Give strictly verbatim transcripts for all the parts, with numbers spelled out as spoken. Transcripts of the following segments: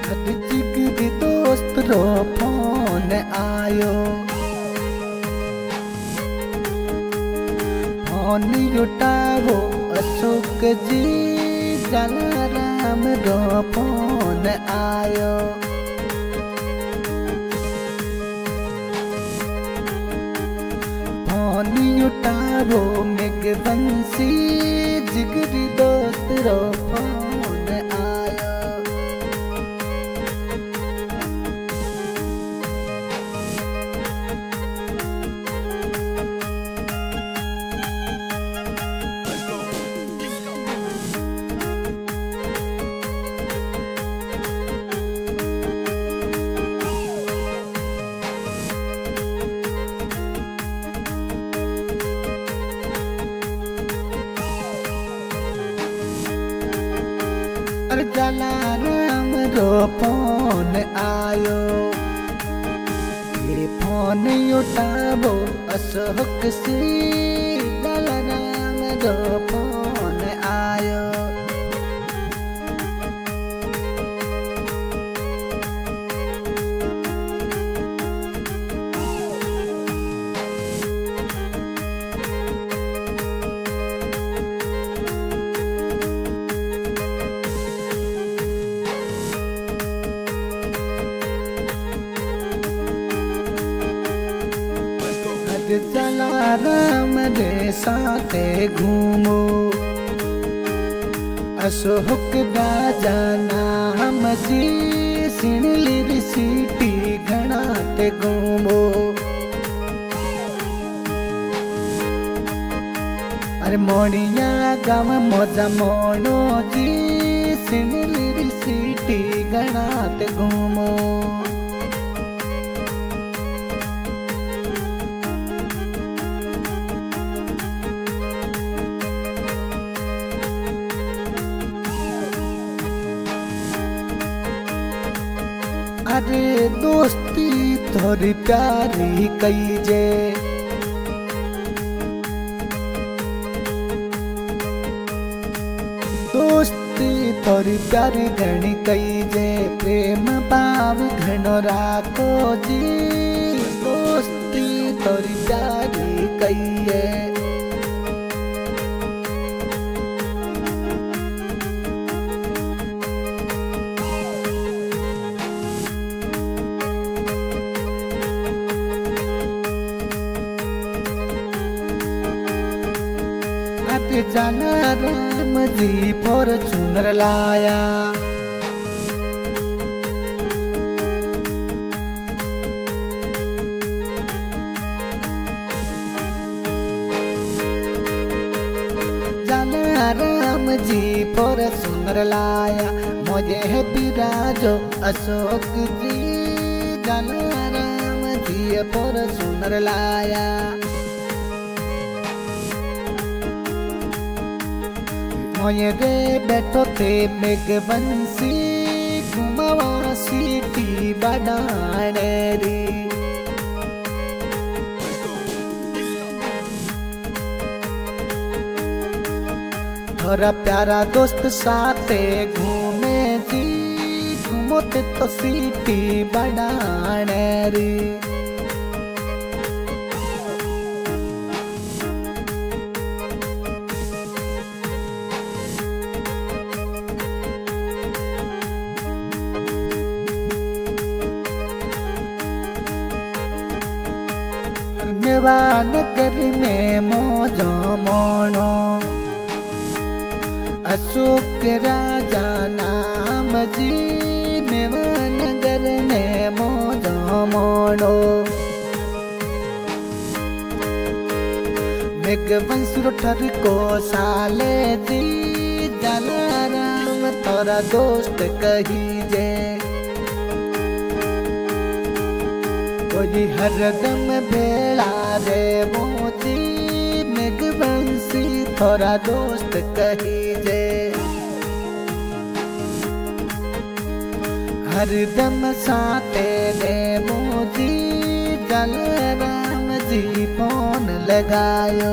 जिगरी दोस्त रो फोन आयो, फोन उठावो अशोक जी, जलाराम रो फोन आयो। फोन उठावो मेघवंशी, जिगरी दोस्त रो फोन आयो। जलाराम रो फोन आयो, ये फोन उठावो अशोक सी, जलाराम रो फोन आयो। जलाराम रे साथे घूमो, अशोक राजा नाम जी, सिणली सीटी घनाते घूमो। अरे मोड़िया गाँव मजा मोनो जी, सिणली सीटी घनाते घूमो। अरे दोस्ती थोड़ी प्यारी कई जे, दोस्ती थोड़ी प्यारी घनी कई जे, प्रेम भाव घनो राखो जी, दोस्ती थोड़ी प्यारी कई है। जलाराम जी फॉर्च्यूनर लाया, जलाराम जी फॉर्च्यूनर लाया, मुझे है बिराजो अशोक जी, जलाराम जी फॉर्च्यूनर लाया। मोये रे बैठो थे मेघवंशी, घुमावा सीटी बनाने री। थोड़ा प्यारा दोस्त साथे घूमे जी, घूमोते तो सीटी बनाने री। नगर में मौजो मोनो, अशोक राजा नाम जी, नगर में मौजो मोनो। मेघवंश ठर को साले जी, जलाराम तोरा दोस्त कही जे, कोई हरदम भेड़ा रे मोजी, मेघवंशी थोड़ा दोस्त कही जे। हरदम साथे रे मोजी, जलाराम जी फोन लगायो।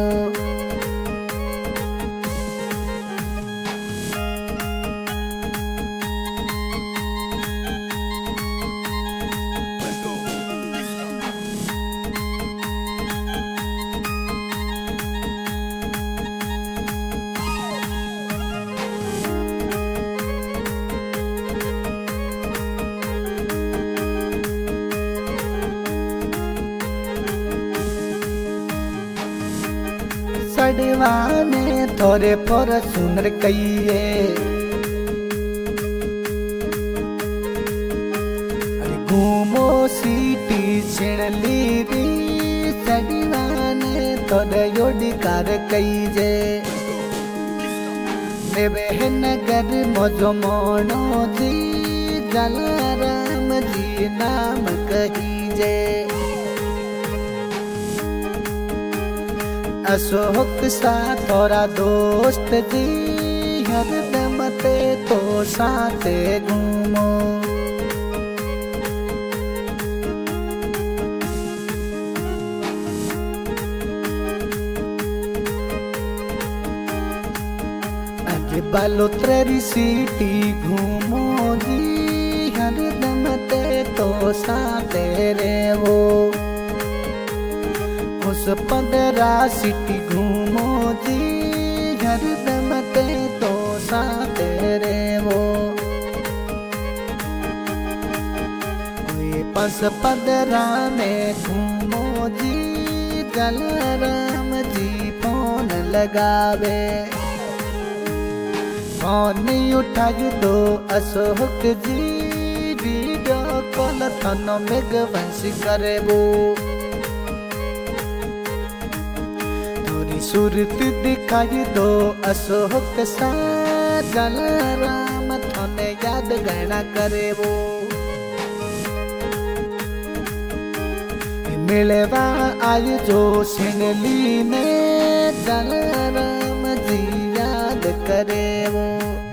दीवाने थोड़े पर सुनर कहिए घूमो सीटी छिड़ली री सदीवाने थोड़े योडी कार कहिए देवे नगर मजो मोनो जी जलाराम जी नाम कहिजे अशोक सा थोड़ा दोस्त जी हरदम ते तो साथे घूमो बालोतरी सीटी घूमो जी हरदम ते तो साथे रे वो उस पंद्रह सीटी घूमो जी हरदम ते तो साथे रे वो पस पंद्रह में घूमो जी जलाराम जी फोन लगावे फोन उठाई दो अशोक जी वीडियो कॉल थानो में गवंशी करे वो थोड़ी सूरत दिखाई दो अशोक सा जलाराम थाने याद गणा करे वो मिलवा आई जो सिंगली में जलाराम जी याद करे वो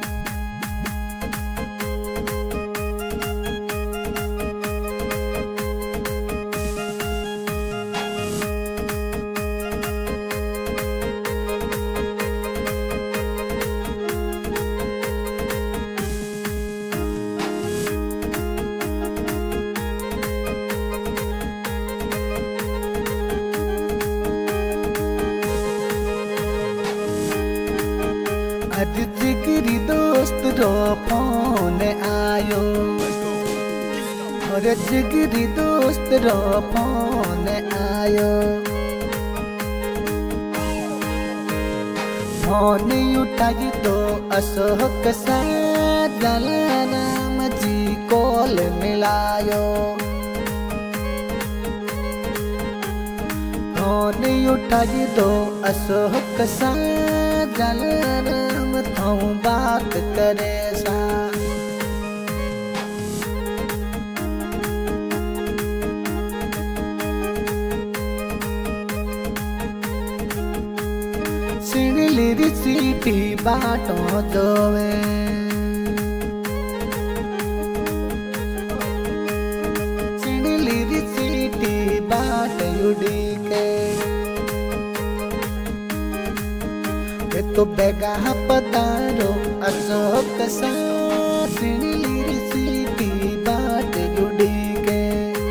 अज जिगरी दोस्त रो फोन आयो और जिगरी दोस्त रो फोन आयो फोन उठाई तो अशोक सा जलाराम जी कॉल मिलायो फोन उठाई तो अशोक सा जलाराम थाऊ बात करे सा सिड़ली सीटी बाटो जोवे सिड़ली सीटी बाट उड़ी के तो बेगा पतारो अशोक सा सिड़ली सीटी बाट उड़ी के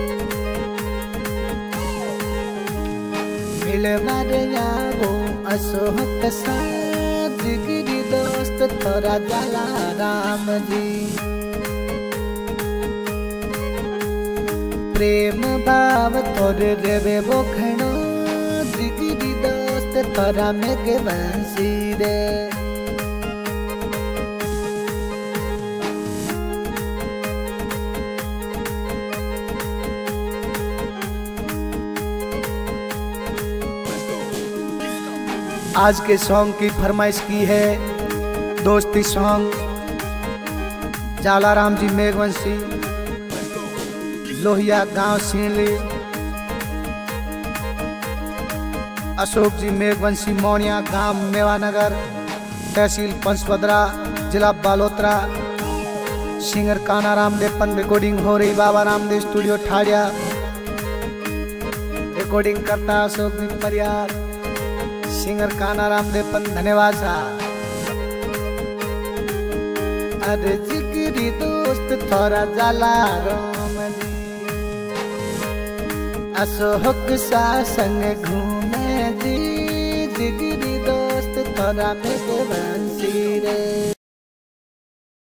मिलवा रे आवो अशोक सा जिगरी दोस्त थोड़ा जलाराम जी प्रेम भाव थोड़े रेवे वो खणो जिगरी दोस्त थोड़ा मेघ बंसी रे आज के सॉन्ग की फरमाइश की है दोस्ती सॉन्ग जलाराम जी मेघवंशी लोहिया गांव सीणली अशोक जी मेघवंशी मोनिया गांव मेवानगर तहसील पंचपदरा जिला बालोतरा सिंगर काना रामदेव रिकॉर्डिंग हो रही बाबा रामदेव स्टूडियो ठाड़िया रिकॉर्डिंग करता अशोक जी परियार सिंगर काना रामदेव पन धन्यवाद सा अरे जिगरी दोस्त थोड़ा जलाराम जी अशोक सा संग घूमे जी जिगरी दोस्त थोड़ा मेघ बंसी रे।